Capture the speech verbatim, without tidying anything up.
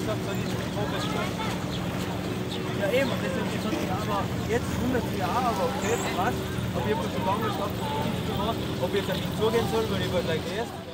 gesagt, so die Probe ist gut. Ja eben, und deswegen gesagt, ja, aber jetzt wundert sich auch, aber okay, was? Aber ich habe schon lange gesagt, ob ich jetzt nicht zugehen soll, weil ich war gleich erst.